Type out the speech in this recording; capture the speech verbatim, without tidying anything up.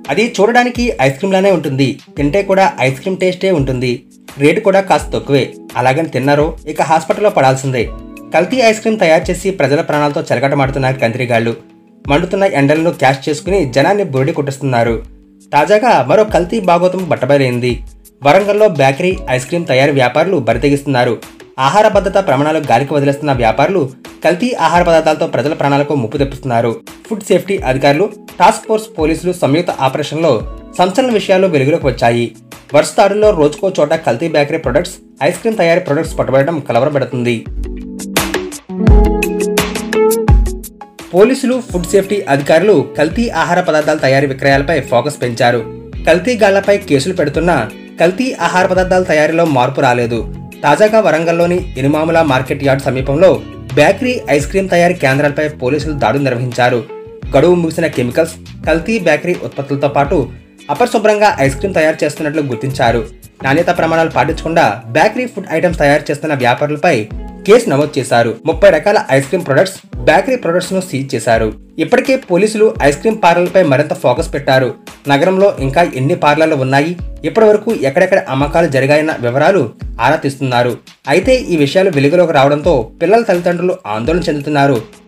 అది చూడడానికి ice cream లానే ఉంటుంది, తింటే కూడా ఐస్ క్రీమ్ టేస్టే ఉంటుంది, రేటు కూడా కాస్త తక్కువే. అలాగని తిన్నారో ఇక హాస్పిటల్లో పడాల్సిందే. కల్తీ ఐస్ క్రీమ్ తయారు చేసి ప్రజల ప్రాణాలతో చెలగటమాడుతున్నారు కంత్రిగాళ్లు. మండుతున్న ఎండలను క్యాష్ చేసుకుని జనాన్ని బురిడి కొట్టిస్తున్నారు. తాజాగా మరో కల్తీ భాగోతం బట్టబయలైంది. వరంగల్లో బేకరీ ఐస్ క్రీమ్ తయారీ వ్యాపారులు బరితెగిస్తున్నారు. ఆహార భద్రత ప్రమాణాలు గాలికి వదిలేస్తున్న వ్యాపారులు కల్తీ ఆహార పదార్థాలతో ప్రజల ప్రాణాలకు ముప్పు తెప్పిస్తున్నారు. ఫుడ్ సేఫ్టీ అధికారులు, టాస్క్ ఫోర్స్ పోలీసులు సంయుక్త ఆపరేషన్లో సంచలన విషయాలు వెలుగులోకి వచ్చాయి. వరుస దాడుల్లో రోజుకో చోట కల్తీ బేకరీ ప్రొడక్ట్స్, ఐస్ క్రీమ్ తయారీ ప్రొడక్ట్స్ పట్టుబడడం కలవరపెడుతుంది. పోలీసులు, ఫుడ్ సేఫ్టీ అధికారులు కల్తీ ఆహార పదార్థాల తయారీ విక్రయాలపై ఫోకస్ పెంచారు. కల్తీ గాళ్లపై కేసులు పెడుతున్నా కల్తీ ఆహార పదార్థాల తయారీలో మార్పు రాలేదు. తాజాగా వరంగల్లోని ఇనుమాముల మార్కెట్ యార్డ్ సమీపంలో బేకరీ, ఐస్ క్రీమ్ తయారీ కేంద్రాలపై పోలీసులు దాడులు నిర్వహించారు. గడువు ముగిసిన కెమికల్స్, కల్తీ బేకరీ ఉత్పత్తులతో పాటు అపరిశుభ్రంగా ఐస్ క్రీమ్ తయారు చేస్తున్నట్లు గుర్తించారు. నాణ్యత ప్రమాణాలు పాటించకుండా బేకరీ, ఫుడ్ ఐటమ్స్ తయారు చేస్తున్న వ్యాపారులపై కేసు నమోదు చేశారు. ముప్పై రకాల ice cream products, bakery products ను సీజ్ చేశారు. ఇప్పటికే పోలీసులు ఐస్ క్రీమ్ పార్లర్లపై మరింత ఫోకస్ పెట్టారు. నగరంలో ఇంకా ఎన్ని పార్లర్లు ఉన్నాయి, ఇప్పటి వరకు ఎక్కడెక్కడ అమ్మకాలు జరిగాయన్న వివరాలు ఆరా తీస్తున్నారు. అయితే ఈ విషయాలు వెలుగులోకి రావడంతో పిల్లల తల్లిదండ్రులు ఆందోళన చెందుతున్నారు.